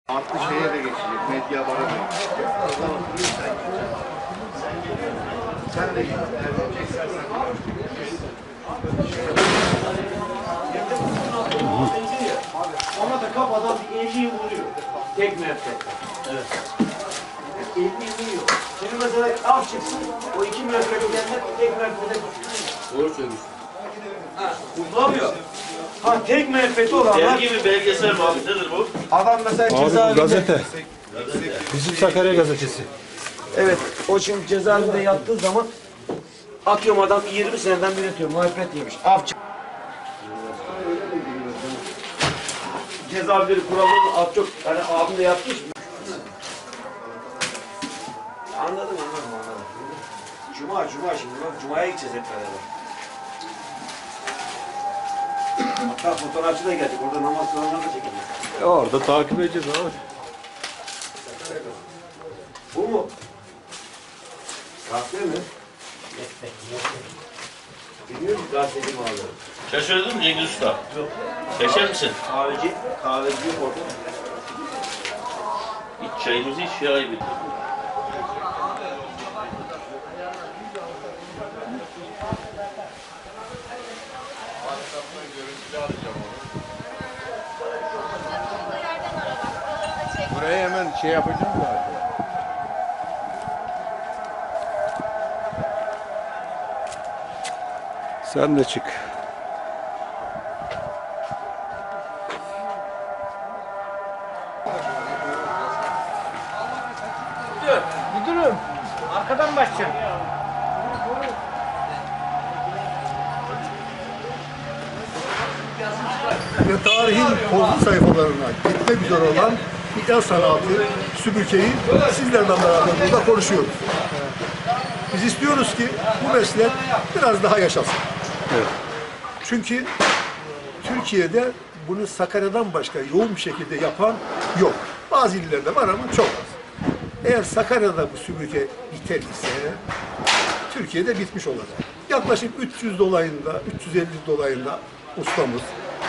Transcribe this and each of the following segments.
Farklı şeye de geçecek, medya bara da geçecek. O zaman sen de git. Ona da kafadan 50'yi vuruyor. Tek müebbette. Evet. 50'yi vuruyor. Şimdi mesela af çıksın, o 2 müebbet gidenler tek müebbete Doğru söylüyorsun. uzamıyor. Ha tek müebbeti olanlar... Dergi mi belgesel mi abi? Nedir bu? Adam mesela Abi cezaevinde... gazete. Bizim Sakarya gazetesi. Evet, o şimdi cezaevinde yattığı zaman atıyorum adam 20 seneden beri atıyor, müebbet yemiş. Af çık... Cezaevleri kuralları az çok, hani abim de yapmış mı? Anladım. Cuma şimdi bak, Cuma'ya gideceğiz hep beraber. Hatta fotoğrafçı da gelecek, orada namaz kılanları da çekeceğiz. Orada takip edeceğiz abi. Bu mu? Kahve mi? Bilmiyorum ki gazeteci mi aldı? Şaşırdın mı Cengiz Usta? Yok. Şaşır mısın? Kahveci yok orada. İç çayımızı iç ya ayıp. buraya hemen şey yapacağım zaten. Sen de çık. Müdürüm, arkadan başlayalım. Ve tarihin tozlu sayfalarına gitmek üzere olan bir el sanatı süpürgeyi sizlerle beraber burada konuşuyoruz. Biz istiyoruz ki bu meslek biraz daha yaşasın. Evet. Çünkü Türkiye'de bunu Sakarya'dan başka yoğun bir şekilde yapan yok. Bazı illerde var ama çok az. Eğer Sakarya'da bu süpürge biter ise Türkiye'de bitmiş olacak. Yaklaşık 300 dolayında, 350 dolayında ustamız,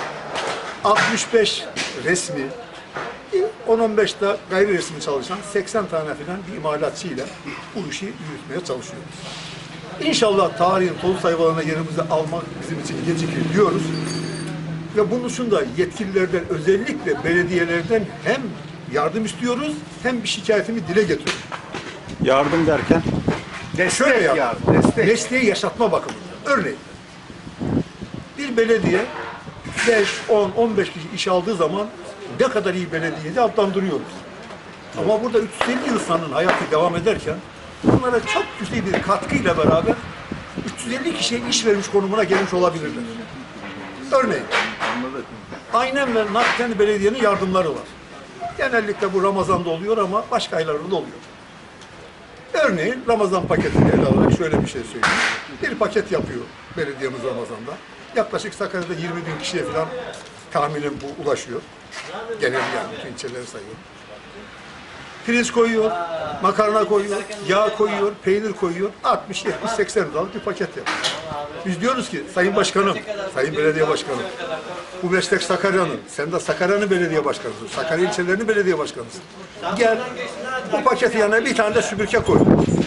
65 resmi, 10-15 da gayri resmi çalışan 80 tane falan bir imalatçıyla bu işi yürütmeye çalışıyoruz. İnşallah tarihin toz sayfalarına yerimizi almak bizim için gecikir diyoruz. Ve bunun dışında yetkililerden, özellikle belediyelerden hem yardım istiyoruz hem bir şikayetimi dile getiriyoruz. Yardım derken? Şöyle mesleği yaşatma bakımından. Örneğin bir belediye 5, 10, 15 kişi iş aldığı zaman ne kadar iyi belediyede adlandırıyoruz. Ama burada 350 insanın hayatı devam ederken bunlara çok güzel bir katkıyla beraber 350 kişiye iş vermiş konumuna gelmiş olabilirler. Örneğin aynen ve nakden belediyenin yardımları var. Genellikle bu Ramazan'da oluyor ama başka aylarda da oluyor. Örneğin Ramazan paketini ele alarak şöyle bir şey söyleyeyim. Bir paket yapıyor belediyemiz Ramazan'da. Yaklaşık Sakarya'da 20 bin kişiye falan tahminim bu ulaşıyor. Genel yani bütün ilçeleri sayıyor. Pirinç koyuyor, makarna koyuyor, yağ koyuyor, peynir koyuyor. 60, 70, 80 liralık bir paket yapıyor. Biz diyoruz ki Sayın Başkanım, Sayın Belediye Başkanım, bu meslek Sakarya'nın, sen de Sakarya'nın belediye başkanısın, Sakarya ilçelerinin belediye başkanısın. Gel, bu paketi yanına bir tane de süpürge koy.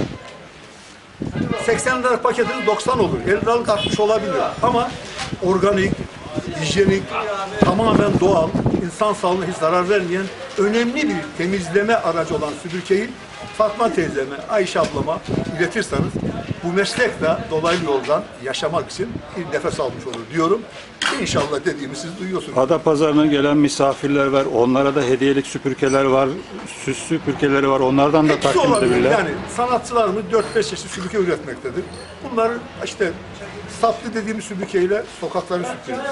80 lira paketiniz 90 olur, 50 liralık 60 olabilir. Ama organik, hijyenik, tamamen doğal, insan sağlığına hiç zarar vermeyen önemli bir temizleme aracı olan süpürgeyi Fatma teyzeme, Ayşe ablama iletirseniz bu meslek de dolaylı yoldan yaşamak için bir nefes almış olur diyorum. İnşallah dediğimi siz duyuyorsunuz. Adapazarı'na gelen misafirler var. Onlara da hediyelik süpürgeler var. Süs süpürgeleri var. Onlardan da Hepsi takdim olabilir. edebilirler. Yani sanatçılarımız 4-5 çeşit süpürge üretmektedir. Bunlar işte saplı dediğimiz süpürgeyle sokakları süpürüyoruz.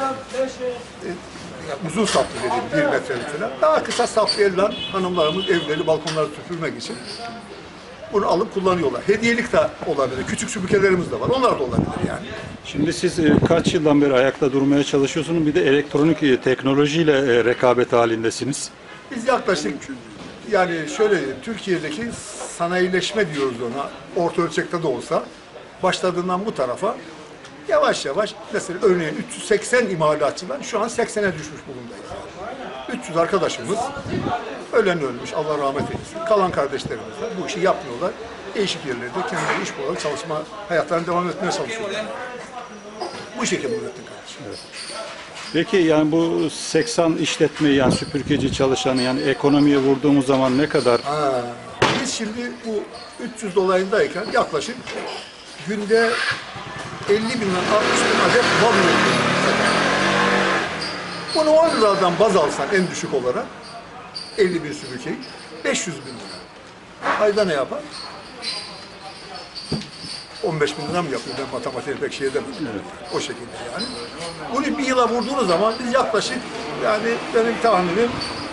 Uzun saplı dediğim 1 metre mesela. Daha kısa saplı elle hanımlarımız evleri, balkonları süpürmek için bunu alıp kullanıyorlar. Hediyelik de olabilir. Küçük süpürgelerimiz de var. Onlar da olabilir yani. Şimdi siz kaç yıldan beri ayakta durmaya çalışıyorsunuz? Bir de elektronik teknolojiyle rekabet halindesiniz. Biz yaklaşık yani şöyle Türkiye'deki sanayileşme diyoruz ona. Orta ölçekte de olsa başladığından bu tarafa yavaş yavaş mesela örneğin 380 imalatçıdan şu an 80'e düşmüş bulundayız. 300 arkadaşımız ölen ölmüş, Allah rahmet eylesin. Kalan kardeşlerimiz de bu işi yapmıyorlar. Değişik yerlerde kendileri iş bularak çalışma hayatlarını devam etmeye çalışıyorlar. Bu şekilde Nurettin kardeşim. Peki yani bu 80 işletme yani süpürgeci çalışanı yani ekonomiye vurduğumuz zaman ne kadar? Biz şimdi bu 300 dolayındayken yaklaşık günde 50 binden 60 bin adet bal üretiyoruz. Bunu 10 liradan baz alsan en düşük olarak 50 bin süpürgeyi 500 bin lira. Ayda ne yapar? 15 bin lira mı yapıyor? Ben matematiğe pek şey edemem. Evet. O şekilde yani. Bunu bir yıla vurduğunuz zaman biz yaklaşık yani benim tahminim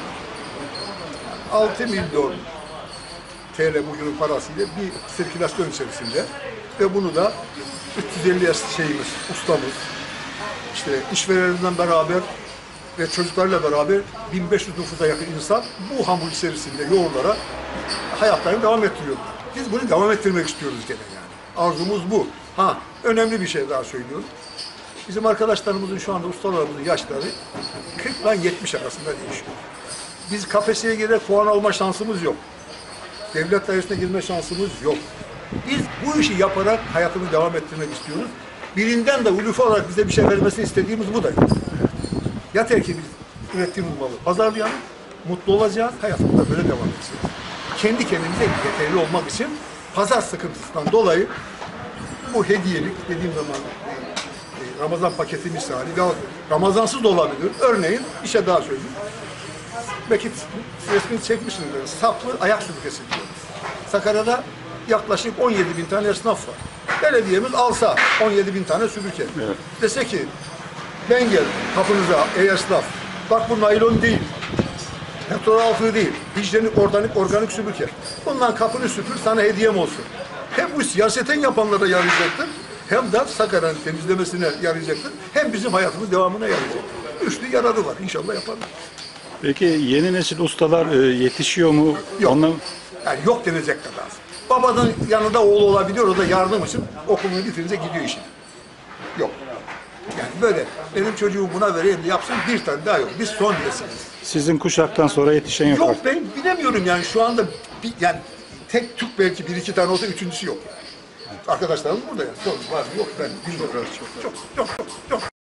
6 milyon TL bugünün parasıyla bir sirkülasyon içerisinde ve bunu da 350 şeyimiz, ustamız, işte işverenimizle beraber ve çocuklarla beraber 1500 nüfusa yakın insan bu hamur içerisinde yoğurlara hayatlarını devam ettiriyor. Biz bunu devam ettirmek istiyoruz gene yani. Arzumuz bu. Önemli bir şey daha söylüyorum. Bizim arkadaşlarımızın şu anda ustalarımızın yaşları 40 ile 70 arasında değişiyor. Biz KPSS'ye girerek puan alma şansımız yok. Devlet dairesine girme şansımız yok. Biz bu işi yaparak hayatımızı devam ettirmek istiyoruz. Birinden de ulufi olarak bize bir şey vermesini istediğimiz bu da. Yeter ki biz ürettiğimiz malı pazarlayalım, mutlu olacağız, hayatımıza böyle devam edeceğiz. Kendi kendimize yeterli olmak için pazar sıkıntısından dolayı bu hediyelik dediğim zaman Ramazan paketi misali ya Ramazansız da olabilir. Örneğin bir şey daha söyleyeyim. Belki resmini çekmişsinizdir. Saplı ayak süpürgesi diyoruz. Sakarya'da yaklaşık 17 bin tane esnaf var. Belediyemiz alsa 17 bin tane süpürge. Evet. Dese ki ben geldim kapınıza ey esnaf. Bak bu naylon değil. Petrol altı değil. Hijyenik, organik süpürge. Bundan kapını süpür sana hediyem olsun. Hem bu siyaseten yapanlara yarayacaktır. Hem de Sakarya'nın temizlemesine yarayacaktır. Hem bizim hayatımız devamına yarayacaktır. Üçlü yararı var. İnşallah yaparlar. Peki yeni nesil ustalar yetişiyor mu? Yok. Ondan... Yani yok denecek kadar. Babanın yanında oğlu olabiliyor. O da yardım için okulunu bitirince gidiyor işine. Yok. Yani böyle benim çocuğum buna vereyim de yapsın bir tane daha yok. Biz son nesiliz. Sizin kuşaktan sonra yetişen yok. Yok ben bilemiyorum yani şu anda yani tek Türk belki bir iki tane olsa üçüncüsü yok. Arkadaşlarımız burada yani. Sorun var mı? Yok ben bilmiyorum. Çok.